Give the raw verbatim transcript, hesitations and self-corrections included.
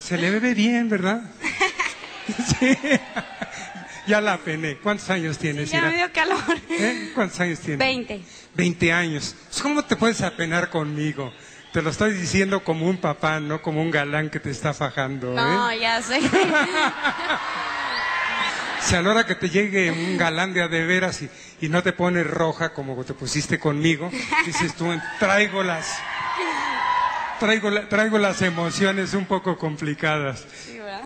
Se le ve bien, ¿verdad? Sí. Ya la pené. ¿Cuántos años tienes, Ya Ira? me dio calor. ¿Eh? ¿Cuántos años tienes? Veinte. Veinte años. ¿Cómo te puedes apenar conmigo? Te lo estoy diciendo como un papá, no como un galán que te está fajando, No, ¿eh? ya sé. Si a la hora que te llegue un galán de a de veras y, y no te pones roja como te pusiste conmigo, dices tú, traigo las, traigo, la- traigo las emociones un poco complicadas. Sí,